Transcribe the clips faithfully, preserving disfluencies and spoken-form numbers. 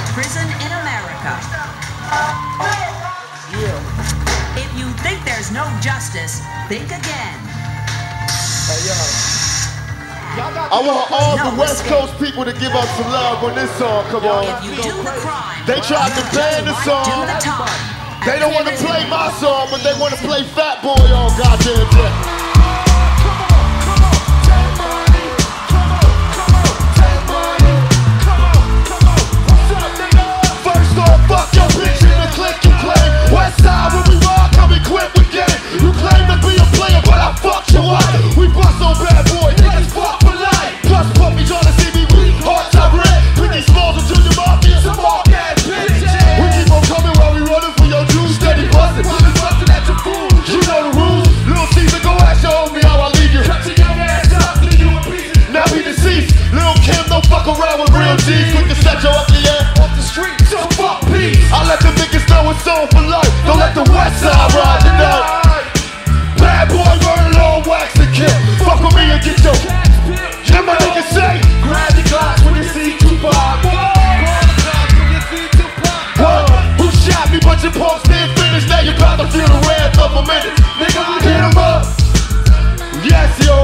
prison in America. Yeah. If you think there's no justice, think again. Hey, yo. I want all no the West escape. Coast people to give us some love on this song, come on. If you do the crime, they tried to ban the song. Do the time. They don't want to play my song, but they want to play Fat Boy all goddamn day. Fuck your bitch in the click you claim. West side when we rock, come equipped with game. You claim to be a player, but I fucked your wife. We bust on bad boy, niggas fuck for life. Plus puppies on the C B, we hearts are red. Biggie Smalls and Junior Mafia, some mark ass bitch. We keep on coming while we running for your juice, steady bustin'. While we bustin' at your food, you know the rules. Little Caesar, go ask your homie how I leave you. Cut your young ass up, leave you in pieces. Now be deceased. Lil' Kim, don't fuck around with real G's. Quick to set your ugly ass off the street. So fuck peace. I let the niggas know it's on for life. Don't let the West Side ride tonight. Bad boy, murder, long wax and kill. Fuck with me and get your yeah, my niggas say. Grab the glass when you see Tupac. Whoa, who shot me? But your pulse didn't finish. Now you about to feel the wrath of a minute. Nigga, we hit him up. Yes, yo.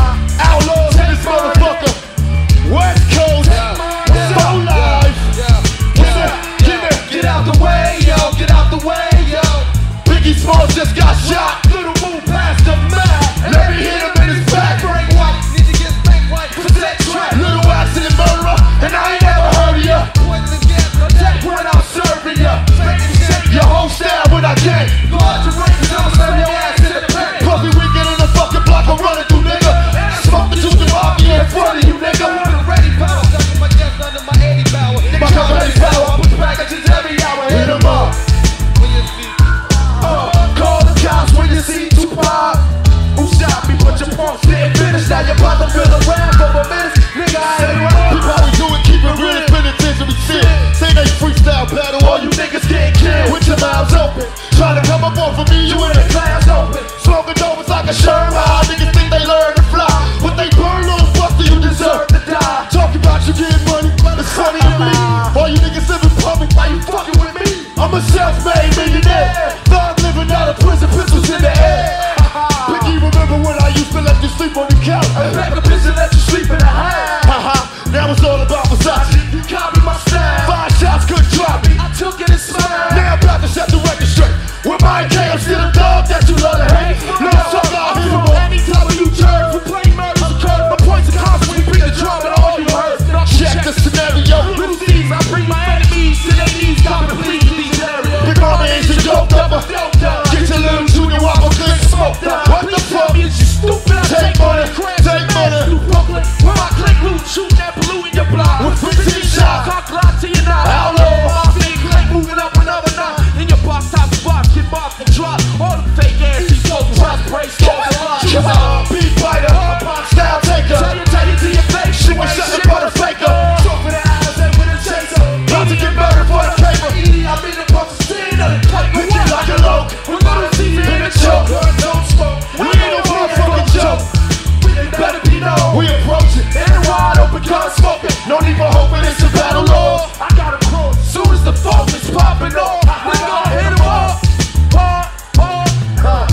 Outlaws in this motherfucker. West Coast. Full life. What's up? Get it. Get out the way, yo. Get out the way, yo. Biggie Smalls just got shot. Little move past the map. Let me hit him in his back. Break white, need to get bank white. Protect track. Little accident murderer, and I ain't never heard of ya. Poison gas, attack when I'm serving ya. Your whole style when I came. Guard your range, I'ma slam your ass in the paint. Puffy weekend in the fucking block, I'm running through, nigga. Smoke the Junior Mafia in front of you, nigga. Ready power, ducking my gas under my Eddie power. My company's power, I put back at you every hour. hit him up. When you see, Uh, call the cops when you see Tupac. who shot me? But your pumps didn't finish. Now you're about to feel the wrath of a menace. Nigga, I ain't right. People how we do it, keep it real, it's penitentiary shit. Say they freestyle battle, all you niggas getting killed. With your mouths open, try to come up off of me, you in the class open. Smoking dope, it's like a Sherman. Niggas think they learn to fly, but they burn little buster, you deserve to die. Talking about you getting money, it's funny to me. All you niggas living public, why you fucking with me? I'm a self-made millionaire. Thug living out of prison, pistols in the air. Biggie, remember when I used to let you sleep on the couch? I pack a bitch and let you sleep in the house. Haha, now it's all about Versace. You copy my style. Five shots couldn't drop me. I took it and smiled. Now I'm about to set the record straight. With my K, I'm still a dog that you love to hate. No suck out here on any time you turn. We play murders occur. My points are constant. We bring the drum and all you heard. Check the scenario. Little C's, I bring my enemies to their knees. Stop and please these areas. Big mama ain't your dope number. Get your little Junior Whopper click smoke. What the fuck? You stupid. I Take money, take money. New Brooklyn, where my click loot, shoot that blue in your block. With fifteen shots. Cock lock to your knob. Outlaw. My big click moving up another knot. In your box top box, get box and drop. All the fake ass, these folks, trust, brace, smoke, and lock. Come on, beat biter, style taker. Tell you, tell you to your face. She was shut but a faker. Talk for the eyes and with a chaser. About to get murdered for the paper. I'm in the box of sin of the type of Hit you like a loke. We're gonna see you in the choke. Don't smoke. We ain't no motherfucking joke. It better be known. We approach it. In a wide open gun smoking. No need for hoping, it's a battle law. I got a cross. Soon as the fog is popping off, we gonna hit 'em up. Hard, hard, uh,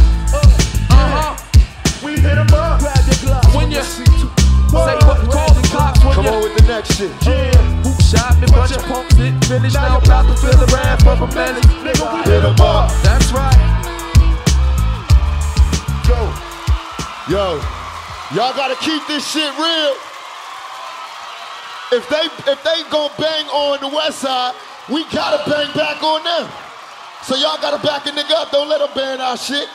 uh-huh. We hit him up. Grab your glove. When you say what call the cops when Come you on with the next shit. yeah. Who shot me? Bunch of punks didn't finish. Now I'm about to feel the wrath of a menace. Nigga, we Hit him up. That's right. Yo, yo, y'all gotta keep this shit real. If they if they gon' bang on the West Side, we gotta bang back on them. So y'all gotta back a nigga up. Don't let them ban our shit.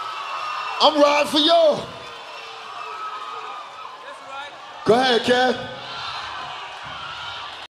I'm riding for y'all. Go ahead, Kev.